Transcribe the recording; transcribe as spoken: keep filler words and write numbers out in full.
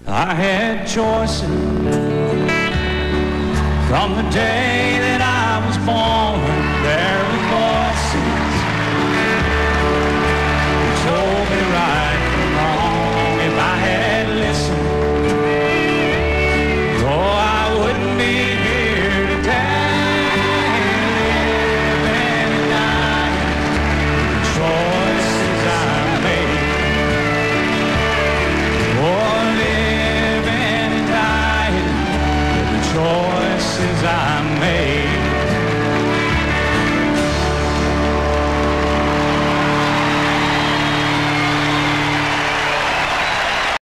I had choices from the day that I was born. There were voices who told me right from wrong. If I had listened, oh, I wouldn't be here today. Living and dying, the choices I made. Oh, living and dying, the choices I made.